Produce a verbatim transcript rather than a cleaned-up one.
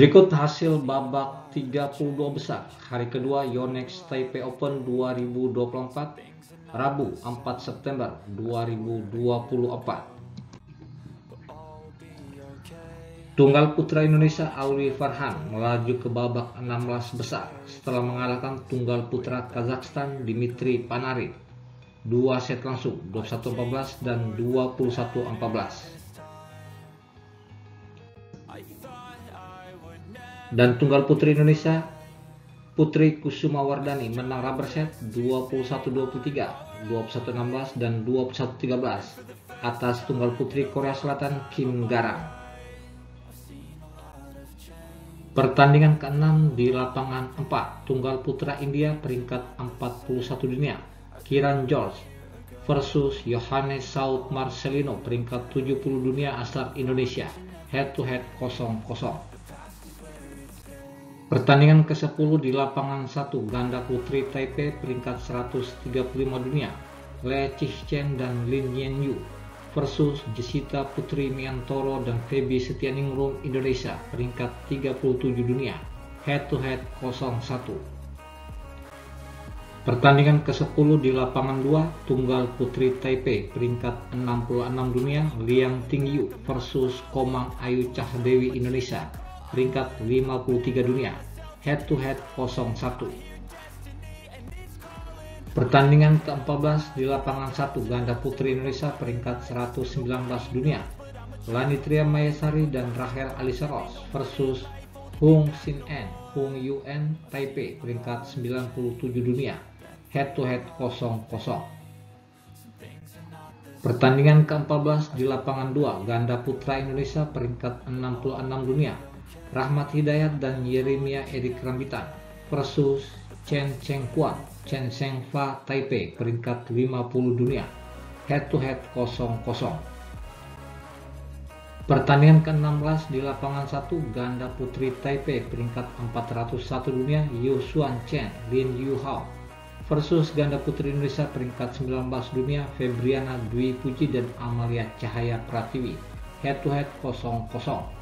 Berikut hasil babak tiga puluh dua besar hari kedua Yonex Taipei Open dua ribu dua puluh empat, Rabu empat September dua ribu dua puluh empat. Tunggal putra Indonesia Alwi Farhan melaju ke babak enam belas besar setelah mengalahkan tunggal putra Kazakhstan Dmitry Panarin dua set langsung dua puluh satu empat belas dan dua puluh satu empat belas. Dan tunggal putri Indonesia Putri Kusuma Wardani menang rubber set dua puluh satu dua puluh tiga, dua puluh satu enam belas dan dua puluh satu tiga belas atas tunggal putri Korea Selatan Kim Garang. Pertandingan keenam di lapangan empat, tunggal putra India peringkat empat puluh satu dunia Kiran George versus Yohannes Saud Marcelino peringkat tujuh puluh dunia asal Indonesia, head to head kosong kosong. Pertandingan ke sepuluh di lapangan satu, ganda putri Taipei peringkat seratus tiga puluh lima dunia Le Chichen dan Lin Yanyu versus Jessita Putri Miantoro dan Feby Setianingrum Indonesia peringkat tiga puluh tujuh dunia, head to head kosong satu. Pertandingan ke sepuluh di lapangan dua, tunggal putri Taipei peringkat enam puluh enam dunia Liang Tingyu versus Komang Ayu Cahdewi Indonesia peringkat lima puluh tiga dunia, head to head kosong satu. Pertandingan ke empat belas di lapangan satu, ganda putri Indonesia peringkat seratus sembilan belas dunia Lanitria Mayasari dan Rachel Alyssa Ross versus Hung Sin En Hung Yuen Taipei peringkat sembilan puluh tujuh dunia, head to head kosong kosong. Pertandingan ke empat belas di lapangan dua, ganda putra Indonesia peringkat enam puluh enam dunia Rahmat Hidayat dan Yeremia Erik Rambitan versus Chen Cheng Kuan Chen Cheng Fa Taipei peringkat lima puluh dunia, head to head kosong kosong. Pertandingan ke enam belas di lapangan satu, ganda putri Taipei peringkat empat ratus satu dunia Yu Xuan Chen Lin Yu Hao versus ganda putri Indonesia peringkat sembilan belas dunia Febriana Dwi Puji dan Amalia Cahaya Pratiwi, head to head kosong kosong.